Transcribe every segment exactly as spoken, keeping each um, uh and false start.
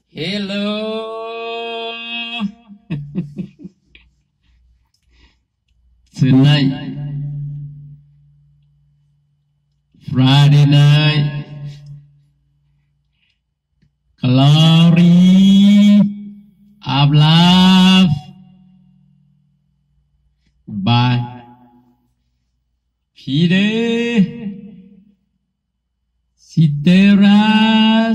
Hello. Tonight, Friday night, glory of love by Peter Citeras.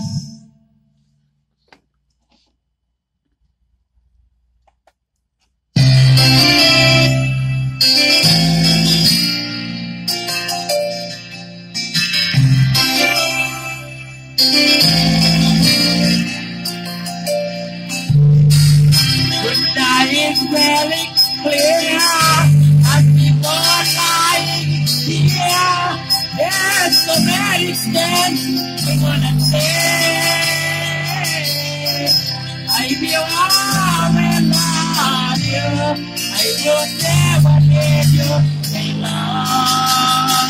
It's very clear, and people are lying here. There's so many steps we wanna take. I feel warm and love you. I will never leave you alone.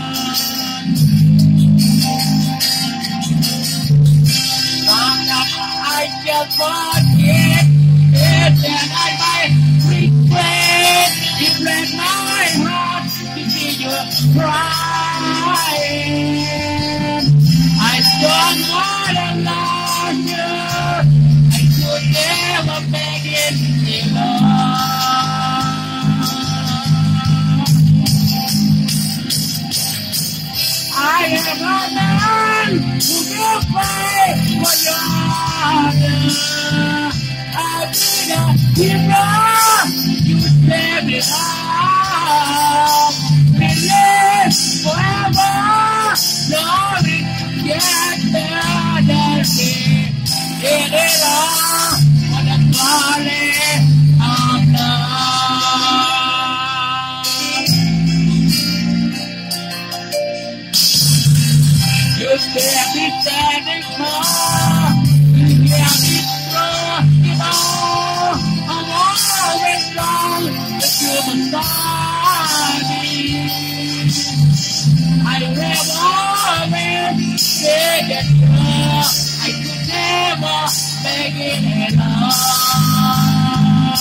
Sometimes I just forget. That I might regret, it breaks my heart to see you crying. I don't wanna love you, I could never make it alone. I am a man who will fight for your honor. I'll be the hero, you save me all. Believe forever, knowing get better than me. Get it all for the glory of love. You save me standing more, you hear me through. I'm always strong, but you're beside me. I will always take it through. I could never make it alone.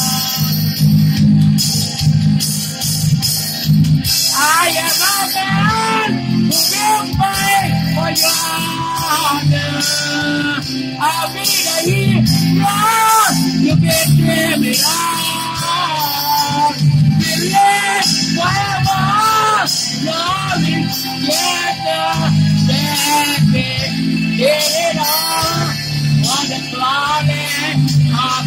I am a man who will fight for your honor. I'll be the hero. You can give me all. Believe forever. Loving together. Let me get it all. For the glory of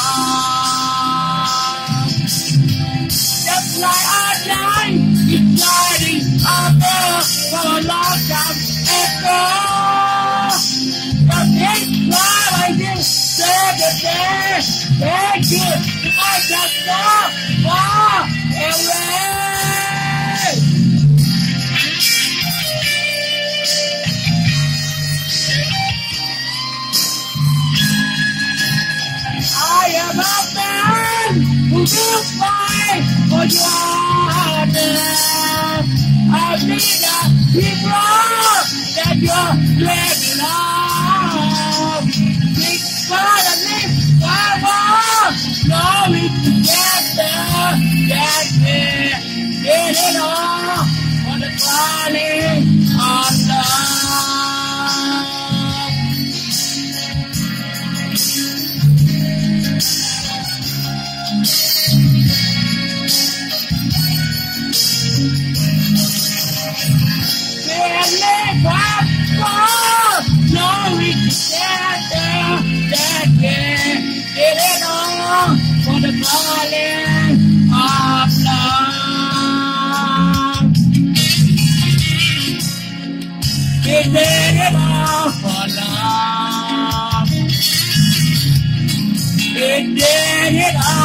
love. Just like I died, it's shining up there for a long time ago. But it's why I did say the day. Thank you, I just saw far away. I am a man who will fight for your honor. I'll be the hero that you're living on. Think for the live forever, knowing together that we did it all for the glory of love. Live forever, knowing together that we did it all for the glory of love. We did it all for love. We did it all.